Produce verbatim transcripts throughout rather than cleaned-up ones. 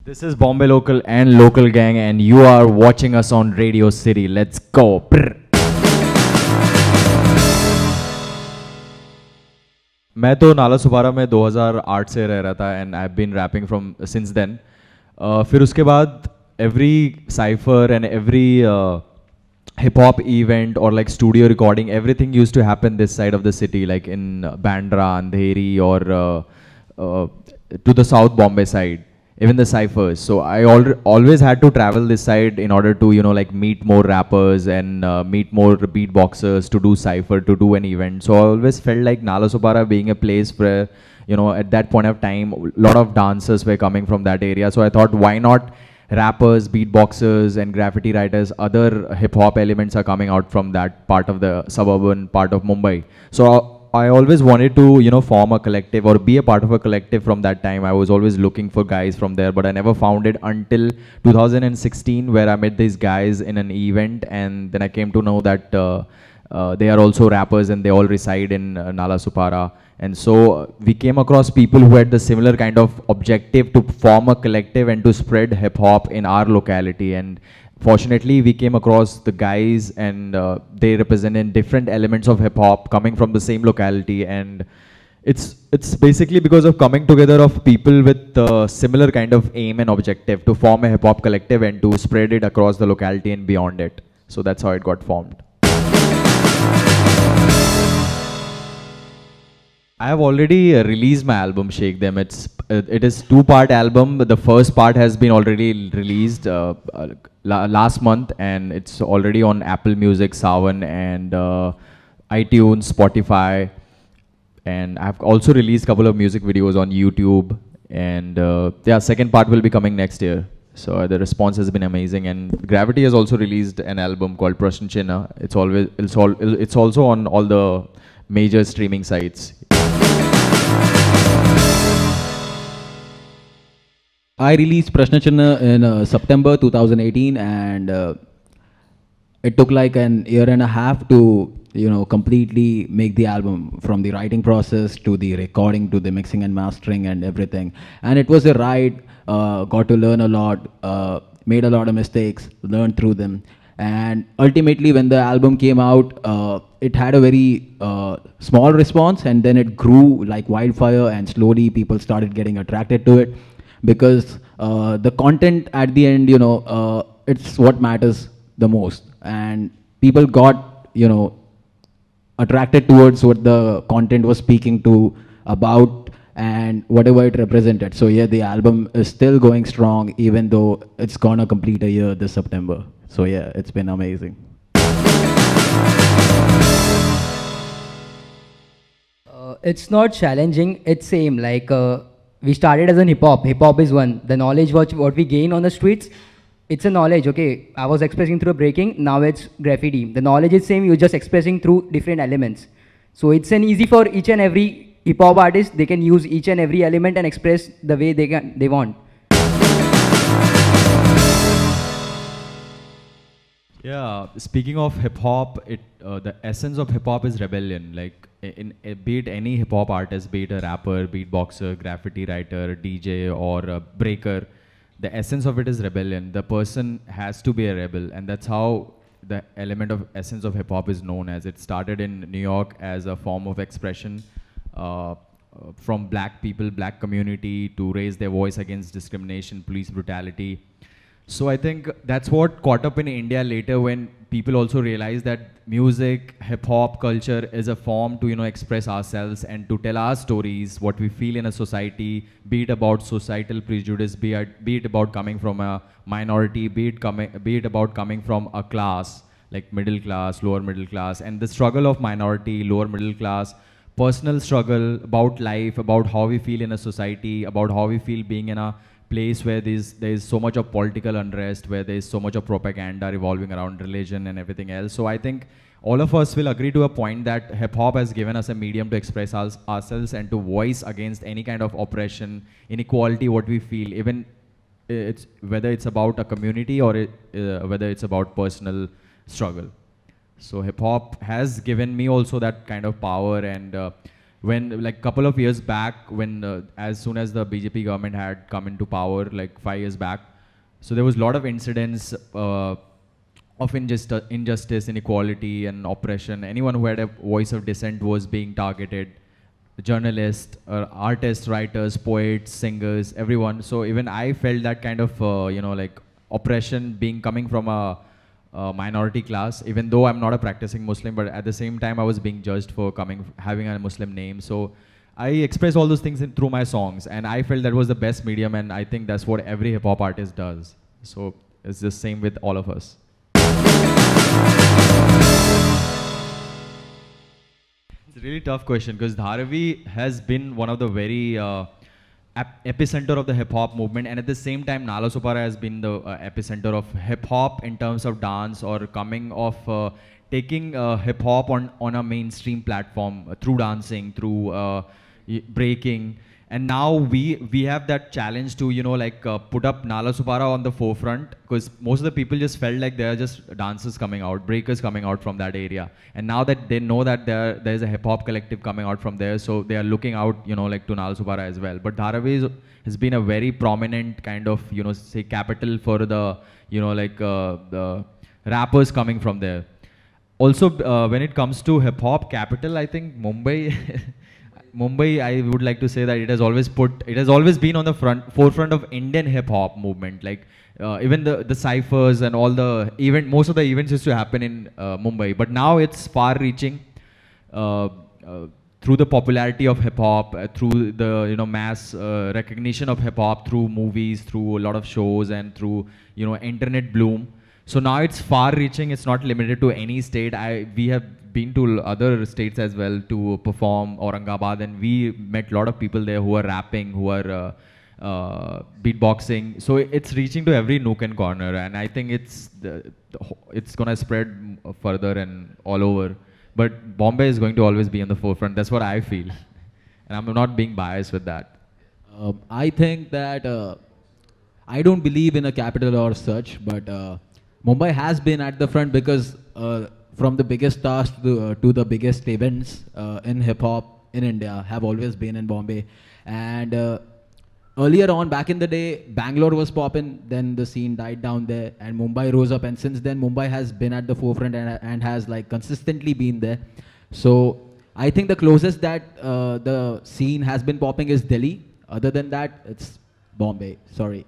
This is Bombay Local and Local Gang, and you are watching us on Radio City. Let's go. Brr. मैं तो नाला सुपारा में दो हज़ार आठ से रह रहा था and I've been rapping from since then. Uh, फिर उसके बाद every cipher and every uh, hip hop event or like studio recording, everything used to happen this side of the city, like in uh, Bandra, Andheri, or uh, uh, to the South Bombay side. Even the ciphers. So I al always had to travel this side in order to, you know, like meet more rappers and uh, meet more beatboxers to do cipher, to do an event. So I always felt like Nalasopara being a place where, you know, at that point of time, a lot of dancers were coming from that area. So I thought, why not rappers, beatboxers, and graffiti writers, other hip hop elements are coming out from that part of the suburban part of Mumbai. So I always wanted to, you know, form a collective or be a part of a collective from that time. I was always looking for guys from there, but I never found it until two thousand sixteen, where I met these guys in an event, and then I came to know that uh, uh, they are also rappers and they all reside in uh, Nalasopara. And so uh, we came across people who had the similar kind of objective to form a collective and to spread hip hop in our locality. And fortunately, we came across the guys, and uh, they represented different elements of hip hop coming from the same locality. And it's it's basically because of coming together of people with uh, similar kind of aim and objective to form a hip hop collective and to spread it across the locality and beyond it. So that's how it got formed. I have already uh, released my album Shake Them. It's uh, it is two-part album. The first part has been already released uh, uh, la last month, and it's already on Apple Music, Saavn, and uh, iTunes, Spotify, and I've also released a couple of music videos on YouTube. And uh, yeah, second part will be coming next year. So uh, the response has been amazing, and Gravity has also released an album called Prashn Chinna. It's always it's all it's also on all the major streaming sites. I released Prashn Chinna in uh, September two thousand eighteen, and uh, it took like an year and a half to, you know, completely make the album, from the writing process to the recording to the mixing and mastering and everything. And it was a ride, uh, got to learn a lot, uh, made a lot of mistakes, learned through them. And ultimately, when the album came out, uh, it had a very uh, small response, and then it grew like wildfire, and slowly people started getting attracted to it. Because uh, the content at the end, you know, uh, it's what matters the most. And people got, you know, attracted towards what the content was speaking to about and whatever it represented. So yeah, the album is still going strong, even though it's gonna complete a year this September. So yeah, it's been amazing. Uh, it's not challenging, it's same. Like, uh, we started as a hip hop. Hip hop is one. The knowledge what, what we gain on the streets, it's a knowledge. Okay, I was expressing through breaking, now it's graffiti. The knowledge is same, you're just expressing through different elements. So it's an easy for each and every hip hop artist. They can use each and every element and express the way they can they want. Yeah, speaking of hip hop, it uh, the essence of hip hop is rebellion. Like in, in be it any hip hop artist, be it a rapper, beatboxer, graffiti writer, D J, or a breaker, the essence of it is rebellion. The person has to be a rebel, and that's how the element of essence of hip hop is known as. It started in New York as a form of expression uh, from black people, black community, to raise their voice against discrimination, police brutality. So I think that's what caught up in India later, when people also realized that music, hip-hop culture is a form to, you know, express ourselves and to tell our stories, what we feel in a society, be it about societal prejudice, be it, be it about coming from a minority, be it, coming, be it about coming from a class, like middle class, lower middle class, and the struggle of minority, lower middle class, personal struggle about life, about how we feel in a society, about how we feel being in a place where there's there's so much of political unrest, where there's so much of propaganda revolving around religion and everything else. So I think all of us will agree to a point that hip hop has given us a medium to express our, ourselves and to voice against any kind of oppression, inequality, what we feel, even it's whether it's about a community or it, uh, whether it's about personal struggle. So hip hop has given me also that kind of power, and uh, when like couple of years back, when uh, as soon as the B J P government had come into power, like five years back, so there was a lot of incidents uh, of injustice, injustice, inequality, and oppression. Anyone who had a voice of dissent was being targeted. Journalists, uh, artists, writers, poets, singers, everyone. So even I felt that kind of uh, you know like oppression being coming from a, a minority class. Even though I'm not a practicing Muslim, but at the same time I was being judged for coming having a Muslim name. So I express all those things in, through my songs, and I felt that was the best medium, and I think that's what every hip hop artist does. So it's the same with all of us. It's a really tough question because Dharavi has been one of the very uh, ep epicenter of the hip hop movement, and at the same time Nalasopara has been the uh, epicenter of hip hop in terms of dance, or coming of uh, taking uh, hip hop on on a mainstream platform uh, through dancing, through uh, breaking. And now we we have that challenge to, you know, like uh, put up Nalasopara on the forefront, because most of the people just felt like they are just dancers coming out, breakers coming out from that area. And now that they know that there there's a hip hop collective coming out from there, so they are looking out, you know, like to Nalasopara as well. But Dharavi has been a very prominent kind of, you know, say capital for the, you know, like uh, the rappers coming from there. Also, uh, when it comes to hip hop capital, I think Mumbai. Mumbai, I would like to say that it has always put, it has always been on the front, forefront of Indian hip hop movement. Like uh, even the the ciphers and all the event, most of the events used to happen in uh, Mumbai. But now it's far-reaching uh, uh, through the popularity of hip hop, uh, through the, you know, mass uh, recognition of hip hop, through movies, through a lot of shows, and through, you know, internet bloom. So now it's far-reaching. It's not limited to any state. I we have been to other states as well to perform, Aurangabad, and we met a lot of people there who are rapping, who are uh, uh, beatboxing. So it's reaching to every nook and corner, and I think it's the, the, it's gonna spread further and all over. But Bombay is going to always be on the forefront. That's what I feel, and I'm not being biased with that. Uh, I think that uh, I don't believe in a capital or such, but uh, Mumbai has been at the front because. Uh, From the biggest stars to the, uh, to the biggest events uh, in hip hop in India have always been in Bombay. And uh, earlier on, back in the day, Bangalore was popping, then the scene died down there, and Mumbai rose up. And since then, Mumbai has been at the forefront and, and has like consistently been there. So I think the closest that uh, the scene has been popping is Delhi. Other than that, it's Bombay. Sorry.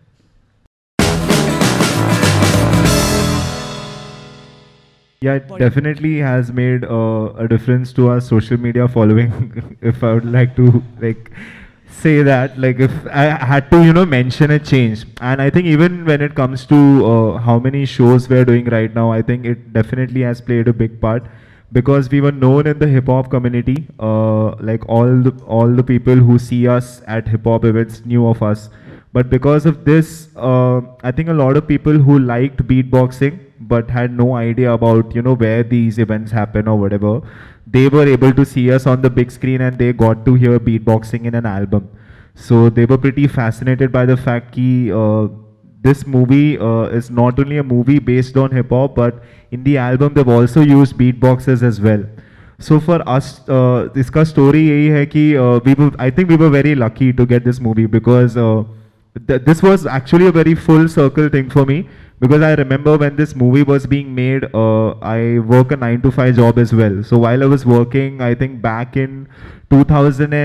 Yeah, it definitely has made uh, a difference to our social media following. If I would like to like say that, like if I had to, you know, mention a change, and I think even when it comes to uh, how many shows we're doing right now, I think it definitely has played a big part, because we were known in the hip hop community. Uh, like all the all the people who see us at hip hop events knew of us, but because of this, uh, I think a lot of people who liked beatboxing but had no idea about, you know, where these events happen or whatever, they were able to see us on the big screen, and they got to hear beatboxing in an album. So they were pretty fascinated by the fact that uh, this movie uh, is not only a movie based on hip hop, but in the album they've also used beatboxers as well. So for us, uh, iska story yahi hai ki uh, we were, I think we were very lucky to get this movie, because uh, th this was actually a very full circle thing for me. Because I remember when this movie was being made, uh, I work a nine to five job as well. So while I was working, I think back in two thousand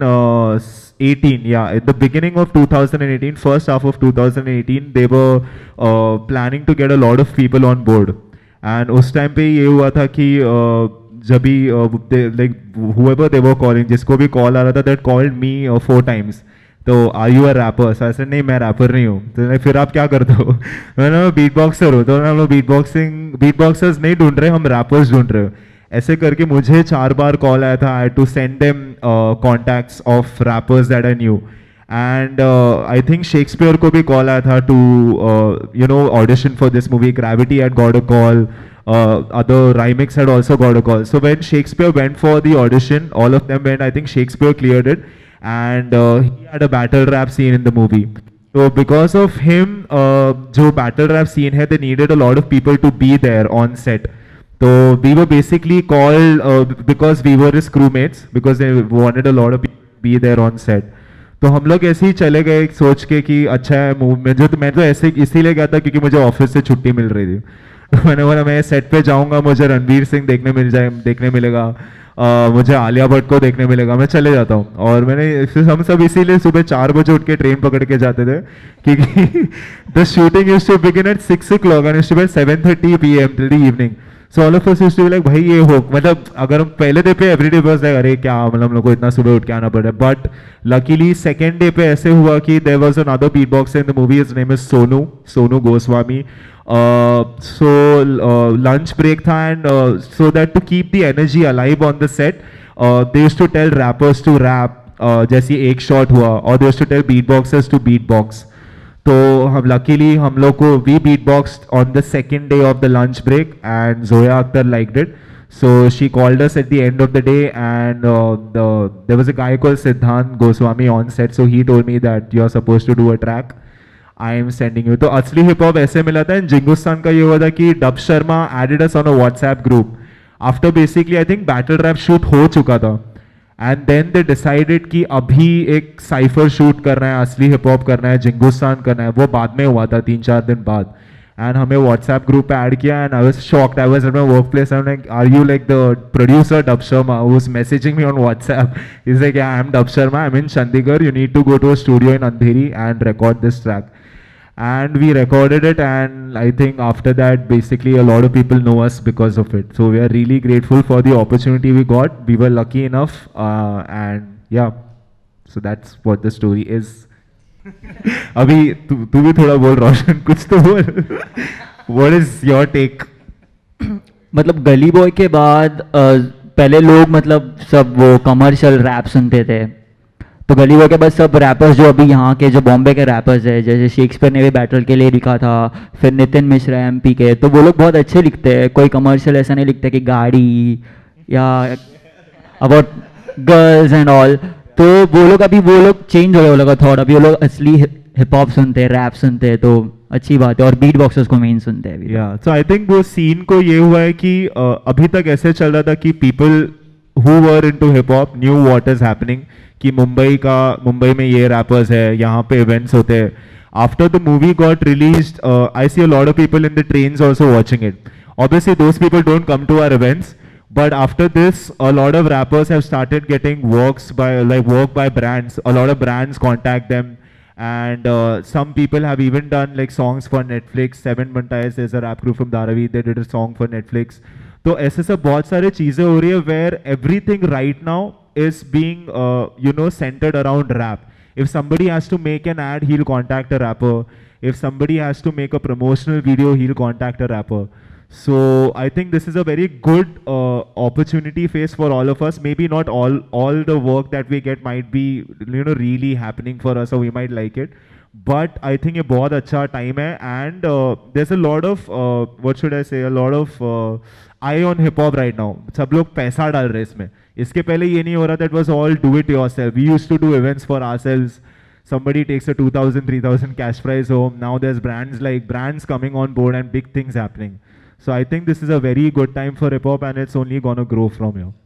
eighteen, yeah, at the beginning of two thousand eighteen, first half of two thousand eighteen, they were uh, planning to get a lot of people on board. And उस time पे ये हुआ था कि uh, जब भी uh, they, like whoever they were calling, जिसको भी call आ रहा था, that called me uh, four times. तो are you a rapper? Sir ऐसे नहीं, मैं रैपर नहीं हूँ. तो फिर आप क्या करते हो? मैं बीट बॉक्सर हूँ. तो हम लोग बीट बॉक्सिंग बीट बॉक्सर्स नहीं ढूंढ रहे, हम रैपर्स ढूंढ रहे हो. ऐसे करके मुझे चार बार कॉल आया था. I had to send them contacts of rappers that I knew. And I think Shakespeare को भी कॉल आया था to you know audition for this movie. Gravity had got a call. Other Rymix had also got a call. So when Shakespeare went for the audition, all of them went. I think Shakespeare cleared it. And uh, he had a battle rap scene in the movie. So because of him, uh, जो battle rap scene है, they needed a lot of people to be there on set. So we were basically called uh, because we were his crewmates because they wanted a lot of people to be there on set. तो हम लोग ऐसे ही चले गए सोच के कि अच्छा है मूव में जो तो मैं तो ऐसे इसीलिए गया था क्योंकि मुझे ऑफिस से छुट्टी मिल रही थी तो मैंने बोला मैं सेट पे जाऊंगा मुझे रणवीर सिंह देखने मिल जाए देखने मिलेगा Uh, मुझे आलिया भट्ट को देखने मिलेगा मैं चले जाता हूँ और मैंने हम सब इसीलिए सुबह चार बजे उठ के ट्रेन पकड़ के जाते थे क्योंकि the shooting used to begin at six o'clock and to be seven thirty P M till the evening so all of us used to be like भाई ये हो मतलब अगर हम पहले डे पे एवरी डे बस लाइक अरे क्या मतलब हम लोग को इतना सुबह उठ के आना पड़ रहा है बट लकीली सेकेंड डे पे ऐसे हुआ कि there was another beatboxer in the movie his name is Sonu Sonu Goswami Uh, so uh, lunch break tha and uh, so that to keep the energy alive on the set uh, they used to tell rappers to rap uh, जैसे एक shot हुआ or they used to tell beatboxers to beatbox तो हम luckily हम लोग को we beatboxed on the second day of the lunch break and Zoya Akhtar liked it so she called us at the end of the day and uh, the, there was a guy called Siddhant Goswami on set so he told me that you are supposed to do a track I am sending you तो असली hip hop ऐसे मिला था and जिंगुस्तान का ये हुआ था कि Dub Sharma added us on a WhatsApp group after basically I think battle rap shoot हो चुका था एंड देन दे डिसाइडेड कि अभी एक साइफर शूट करना है असली हिप हॉप करना है जिंगुस्तान करना है वो बाद में हुआ था तीन चार दिन बाद एंड हमें व्हाट्सएप ग्रुप पे ऐड किया and I was shocked I was at my workplace I am like are you like the producer Dub Sharma who was messaging me on WhatsApp he is like I am Dub Sharma I am in Chandigarh you need to go to a studio in Andheri and record this track and we recorded it and I think after that basically a lot of people know us because of it so we are really grateful for the opportunity we got we were lucky enough uh, and yeah so that's what the story is अभी तू तू भी थोड़ा बोल रोशन कुछ तो बोल what is your take मतलब गली बॉय के बाद पहले लोग मतलब सब वो कमर्शियल रैप सुनते थे तो गली बॉय के बाद सब रैपर्स जो अभी यहाँ के जो बॉम्बे के रैपर्स है जैसे शेक्सपियर ने भी बैटल के लिए लिखा था फिर नितिन मिश्रा एमपी के तो वो लोग बहुत अच्छे लिखते हैं कोई कमर्शियल ऐसा नहीं लिखते कि गाड़ी या अबाउट गर्ल्स एंड ऑल तो वो लोग अभी वो लोग चेंज हो गए वो लोग थॉट अभी वो लोग असली हिप हॉप सुनते हैं रैप सुनते हैं तो अच्छी बात है और बीट बॉक्सर्स को मेन सुनते हैं या सो आई थिंक वो सीन को ये हुआ है कि uh, अभी तक ऐसे चल रहा था कि people who were into hip hop new what is happening कि मुंबई का मुंबई में ये रैपर्स है यहाँ पे इवेंट्स होते हैं after the movie got released I see a lot of people in the trains also watching it obviously those people don't come to our events but after this a lot of rappers have started getting works by like work by brands a lot of brands contact them and uh, some people have even done like songs for Netflix Seven Montais is a rap group from Dharavi they did a song for Netflix तो ऐसे सब बहुत सारे चीजें हो रही है where everything right now is being uh, you know centered around rap if somebody has to make an ad he'll contact a rapper if somebody has to make a promotional video he'll contact a rapper so I think this is a very good uh, opportunity phase for all of us maybe not all all the work that we get might be you know really happening for us or we might like it but I think ये बहुत अच्छा time है and uh, there's a lot of uh, what should I say a lot of uh, eye on hip hop right now सब लोग पैसा डाल रहे हैं इसमें इसके पहले ये नहीं हो रहा था it was all do it yourself we used to do events for ourselves somebody takes a two thousand three thousand cash prize home now there's brands like brands coming on board and big things happening so I think this is a very good time for hip hop and it's only gonna grow from here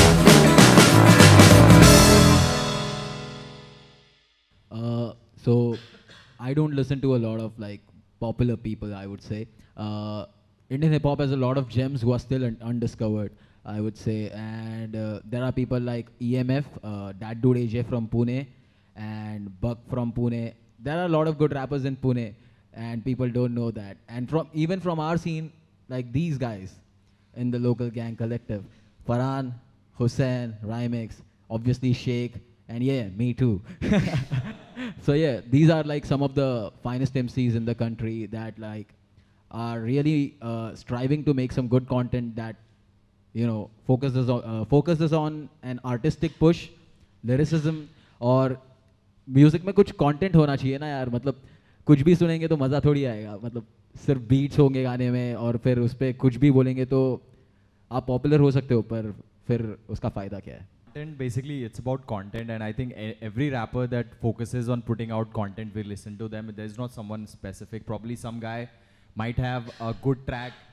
uh, so I don't listen to a lot of like popular people I would say uh, Indian hip hop has a lot of gems who are still un undiscovered I would say and uh, there are people like E M F uh, that dude A J from Pune and Buck from Pune there are a lot of good rappers in Pune and people don't know that and from even from our scene like these guys in the local gang collective Farhan Hussain Rhymex obviously Sheikh and yeah me too so yeah these are like some of the finest M Cs in the country that like are really uh, striving to make some good content that you know focuses on uh, focuses on an artistic push lyricism और music में कुछ content होना चाहिए ना यार मतलब कुछ भी सुनेंगे तो मज़ा थोड़ी आएगा मतलब सिर्फ बीट्स होंगे गाने में और फिर उस पर कुछ भी बोलेंगे तो आप पॉपुलर हो सकते हो पर फिर उसका फ़ायदा क्या है Content, basically it's about content and I think e- every rapper that focuses on putting out content we listen to them there's not someone specific probably some guy might have a good track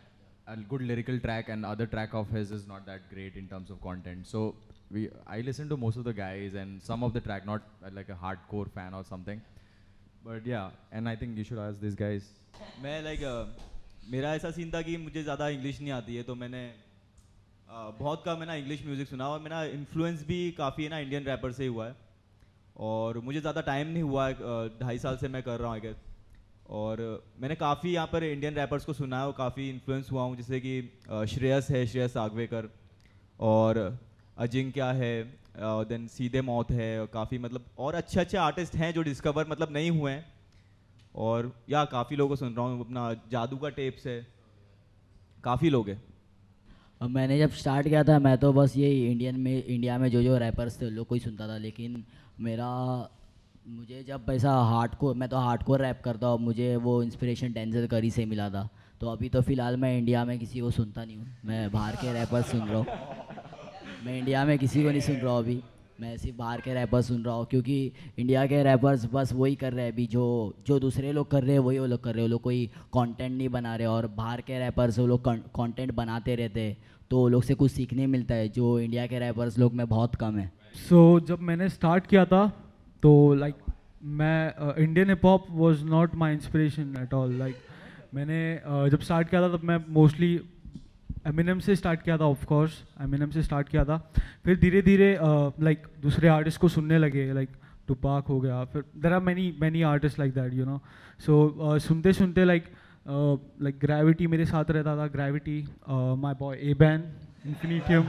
a good lyrical track, and other track of his is not that great in terms of content. So we I listen to most of the guys and some of the track, not uh, like a hardcore fan or something. But yeah, and I think you should ask these guys. मैं like मेरा ऐसा scene था कि मुझे ज़्यादा English नहीं आती है, तो मैंने uh, बहुत कम है ना इंग्लिश म्यूज़िक सुना, और मेरा इन्फ्लुएंस भी काफ़ी है ना इंडियन रैपर से ही हुआ है, और मुझे ज़्यादा टाइम नहीं हुआ है, ढाई साल से मैं कर रहा हूँ आई गेस, और मैंने काफ़ी यहाँ पर इंडियन रैपर्स को सुना है और काफ़ी इन्फ्लुएंस हुआ हूँ, जैसे कि श्रेयस है, श्रेयस आगवेकर, और अजिंक्य है, देन सीधे मौत है, और काफ़ी मतलब और अच्छे अच्छे आर्टिस्ट हैं जो डिस्कवर मतलब नहीं हुए हैं, और या काफ़ी लोगों को सुन रहा हूँ, अपना जादू का टेप्स है, काफ़ी लोग हैं। अब मैंने जब स्टार्ट किया था मैं तो बस ये इंडियन में इंडिया में जो जो रैपर्स थे उन लोग को ही सुनता था, लेकिन मेरा मुझे जब ऐसा हार्डकोर, मैं तो हार्डकोर रैप करता हूँ, मुझे वो इंस्पिरेशन डेंजल करी से मिला था। तो अभी तो फ़िलहाल मैं इंडिया में किसी को सुनता नहीं हूँ, मैं बाहर के रैपर्स सुन रहा हूँ। मैं इंडिया में किसी को नहीं सुन रहा हूँ अभी, मैं सिर्फ बाहर के रैपर्स सुन रहा हूँ, क्योंकि इंडिया के रैपर्स बस वही कर रहे हैं अभी जो जो दूसरे लोग कर रहे हैं वही वो लोग कर रहे हैं, वो लोग कोई कंटेंट नहीं बना रहे, और बाहर के रैपर्स वो लोग कंटेंट बनाते रहते हैं, तो वो लोग से कुछ सीखने मिलता है जो इंडिया के रैपर्स लोग में बहुत कम है। सो so, जब मैंने स्टार्ट किया था तो लाइक like, मैं Indian hip hop was not my inspiration at all. Like मैंने uh, जब स्टार्ट किया था तब मैं मोस्टली एमिनेम से स्टार्ट किया था, ऑफ कोर्स एमिनेम से स्टार्ट किया था, फिर धीरे धीरे लाइक दूसरे आर्टिस्ट को सुनने लगे, लाइक टुपाक हो गया, फिर there are many many artist like that you know. So सुनते सुनते लाइक लाइक ग्रेविटी मेरे साथ रहता था, ग्रेविटी माय बॉय एबैन इन्फिनिटियम,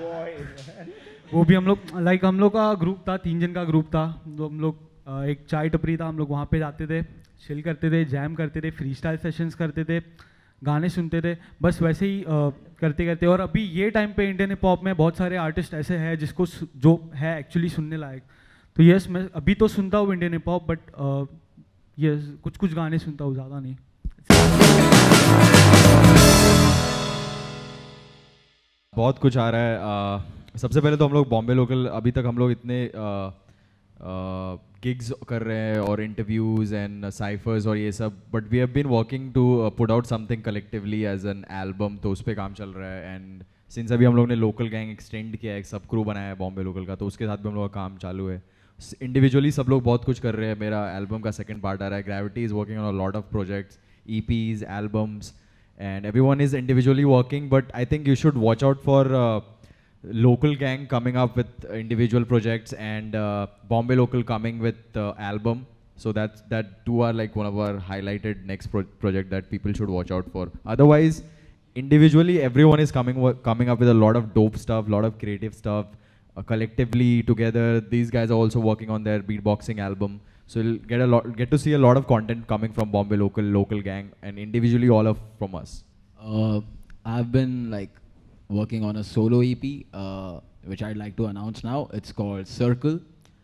वो भी हम लोग लाइक like, हम लोग का ग्रुप था, तीन जन का ग्रुप था, तो हम लोग uh, एक चाय टपरी था, हम लोग वहाँ पे जाते थे, चिल करते थे, जैम करते थे, फ्री स्टाइल सेशंस करते थे, गाने सुनते थे, बस वैसे ही uh, करते करते। और अभी ये टाइम पे इंडियन हिप हॉप में बहुत सारे आर्टिस्ट ऐसे हैं जिसको जो है एक्चुअली सुनने लायक। तो यस मैं अभी तो सुनता हूँ Indian hip hop, but yes कुछ कुछ गाने सुनता हूँ, ज़्यादा नहीं। बहुत कुछ आ रहा है। uh, सबसे पहले तो हम लोग बॉम्बे लोकल अभी तक हम लोग इतने गिग्स uh, uh, कर रहे हैं और इंटरव्यूज़ एंड साइफर्स और ये सब, but we have been working to put out something collectively as an album, तो उस पर काम चल रहा है। एंड सिंस अभी हम लोग ने लोकल गैंग एक्सटेंड किया है, एक सब क्रू बनाया है बॉम्बे लोकल का, तो उसके साथ भी हम लोग का काम चालू है। इंडिविजुअली सब लोग बहुत कुछ कर रहे हैं। मेरा एल्बम का सेकेंड पार्ट आ रहा है, Gravity is working on a lot of projects, E Ps, albums, and everyone is individually working, but I think you should watch out for uh, local gang coming up with individual projects, and uh, Bombay local coming with uh, album. So that's that two are like one of our highlighted next pro project that people should watch out for. Otherwise, individually everyone is coming coming up with a lot of dope stuff, lot of creative stuff. Uh, collectively together, these guys are also working on their beatboxing album. So you'll get a lot, get to see a lot of content coming from Bombay local, local gang, and individually all of from us. Uh, I've been like working on a solo E P, uh, which I'd like to announce now. It's called Circle.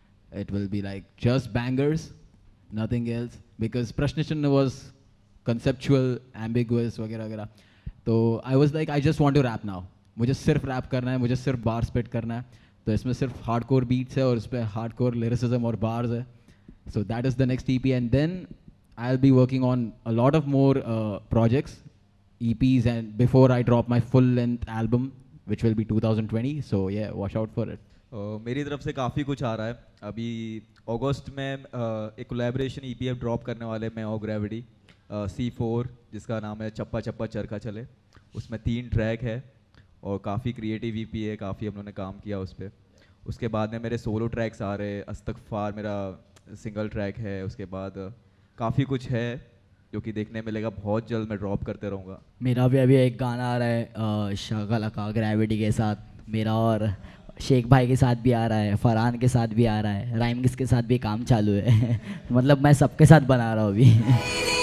It will be like just bangers, nothing else. Because Prashna Chinna was conceptual, ambiguous, वगैरह वगैरह. तो I was like, I just want to rap now. मुझे सिर्फ rap करना है, मुझे सिर्फ बार spit करना है. तो इसमें सिर्फ हार्डकोर बीट्स है और इस पर हार्डकोर लिरिसिज्म और बार्स है. So that is the next E P, and then I'll be working on a lot of more uh, projects, E Ps, and before I drop my full-length album, which will be two thousand twenty. So yeah, watch out for it. uh, मेरी तरफ से काफ़ी कुछ आ रहा है। अभी अगस्त में uh, एक कोलैबोरेशन E P ड्रॉप करने वाले मैं और ग्रेविटी, सी फोर, जिसका नाम है चप्पा चप्पा चरखा चले। उसमें तीन ट्रैक है और काफ़ी क्रिएटिव E P है, काफ़ी हम लोगों ने काम किया उस पर। उसके बाद में मेरे सोलो ट्रैक्स आ रहे हैं, अस्तगफार मेरा सिंगल ट्रैक है, उसके बाद काफ़ी कुछ है जो कि देखने मिलेगा, बहुत जल्द मैं ड्रॉप करते रहूँगा। मेरा भी अभी एक गाना आ रहा है शागला का ग्रेविटी के साथ, मेरा और शेख भाई के साथ भी आ रहा है, फरहान के साथ भी आ रहा है, राइम्स के साथ भी काम चालू है मतलब मैं सबके साथ बना रहा हूँ अभी